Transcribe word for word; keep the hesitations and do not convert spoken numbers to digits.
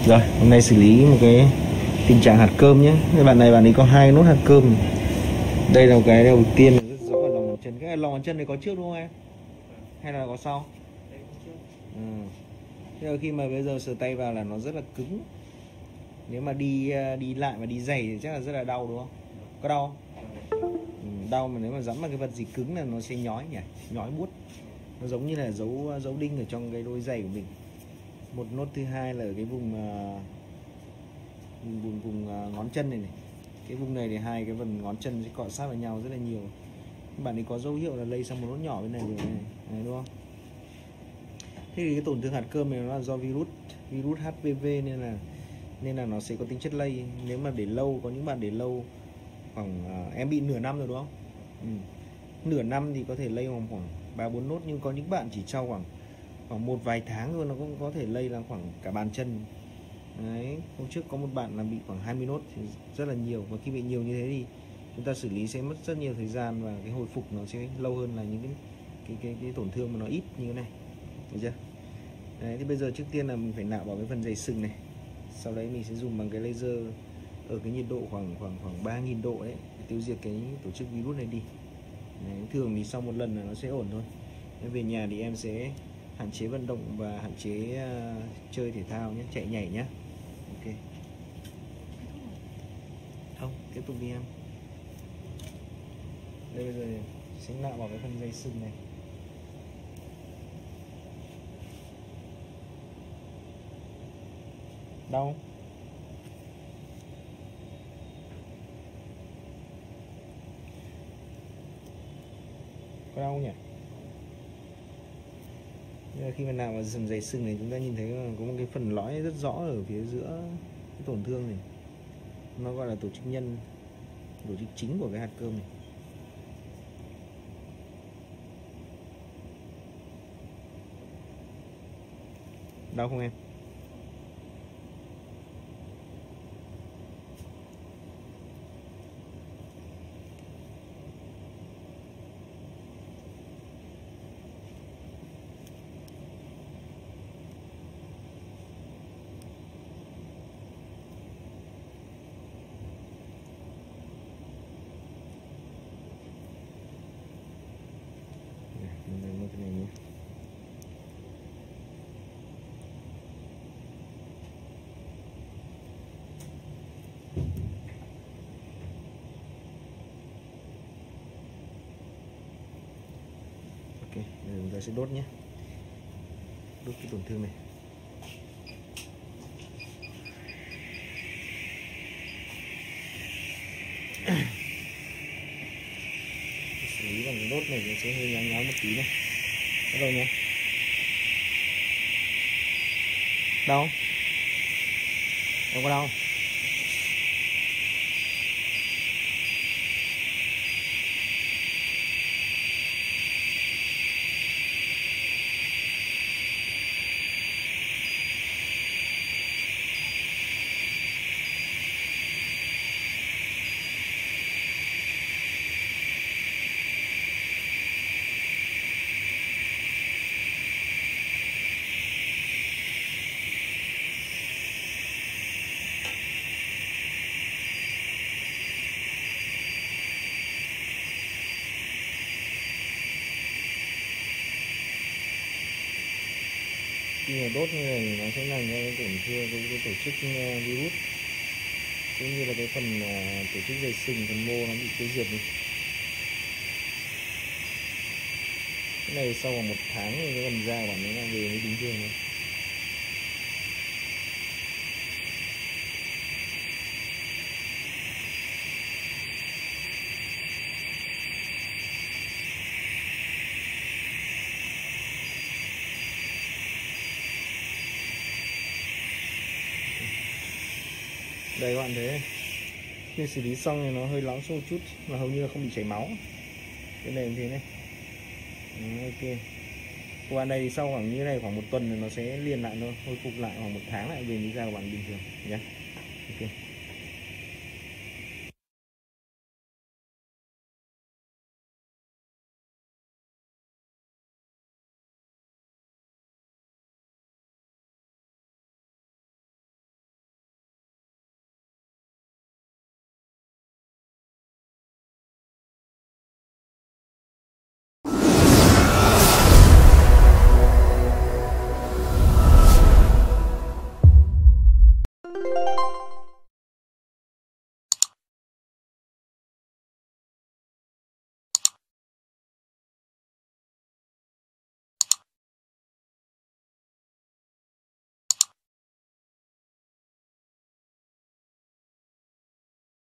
Rồi, hôm nay xử lý một cái tình trạng hạt cơm nhé. Cái bạn này bạn ấy có hai nốt hạt cơm. Đây là một cái đầu tiên rất rõ ở lòng bàn chân. Cái lòng bàn chân này có trước đúng không em? Hay là có sau? Ừ. Thế là khi mà bây giờ sờ tay vào là nó rất là cứng. Nếu mà đi đi lại và đi giày thì chắc là rất là đau đúng không? Có đau không? Ừ, đau mà nếu mà dẫm vào cái vật gì cứng là nó sẽ nhói nhỉ, nhói buốt. Nó giống như là dấu dấu đinh ở trong cái đôi giày của mình. Một nốt thứ hai là ở cái vùng uh, vùng vùng, vùng uh, ngón chân này này. Cái vùng này thì hai cái phần ngón chân sẽ cọ sát vào nhau rất là nhiều. Các bạn ấy có dấu hiệu là lây sang một nốt nhỏ bên này rồi này, này đúng không? Thế thì cái tổn thương hạt cơm này nó là do virus virus hát pê vê nên là nên là nó sẽ có tính chất lây. Nếu mà để lâu, có những bạn để lâu khoảng uh, em bị nửa năm rồi đúng không? Ừ. Nửa năm thì có thể lây khoảng khoảng ba bốn nốt, nhưng có những bạn chỉ trong khoảng khoảng một vài tháng thôi nó cũng có thể lây là khoảng cả bàn chân. Đấy, hôm trước có một bạn là bị khoảng hai mươi nốt thì rất là nhiều, và khi bị nhiều như thế thì chúng ta xử lý sẽ mất rất nhiều thời gian và cái hồi phục nó sẽ lâu hơn là những cái cái cái, cái tổn thương mà nó ít như thế này, được chưa? Đấy, thì bây giờ trước tiên là mình phải nạo vào cái phần dày sừng này, sau đấy mình sẽ dùng bằng cái laser ở cái nhiệt độ khoảng khoảng khoảng ba nghìn độ đấy để tiêu diệt cái tổ chức virus này đi. Đấy, thường thì sau một lần là nó sẽ ổn thôi. Nên về nhà thì em sẽ hạn chế vận động và hạn chế uh, chơi thể thao nhé, chạy nhảy nhé. Ok. Không, tiếp tục đi em. Đây bây giờ sẽ nạo vào cái phần dây sừng này. Đau không? Có đau không nhỉ? Khi mà nạo vào phần dày sừng này chúng ta nhìn thấy có một cái phần lõi rất rõ ở phía giữa cái tổn thương này. Nó gọi là tổ chức nhân, tổ chức chính của cái hạt cơm này. Đau không em? Mình cái này nhé. Ok, bây giờ chúng ta sẽ đốt nhé. Đốt cái tổn thương này. Xử lý bằng cái đốt này thì sẽ hơi nháo nháo một tí này. Bắt đầu nhé. Đau không? Em có đau không? Khi mà đốt như này nó sẽ làm cho cái tổn thương cái, cái tổ chức virus cũng như là cái phần uh, tổ chức dây sừng, phần mô nó bị tiêu diệt đi. Cái này sau khoảng một tháng thì cái phần da của bạn nó về mới bình thường thôi. Đây các bạn thấy khi xử lý xong thì nó hơi loãng xuống một chút mà hầu như là không bị chảy máu. Cái này như thế này. Đó, ok. Qua đây thì sau khoảng như này khoảng một tuần thì nó sẽ liền lại thôi, hồi phục lại, khoảng một tháng lại về mới da của bạn bình thường nhé. Ok.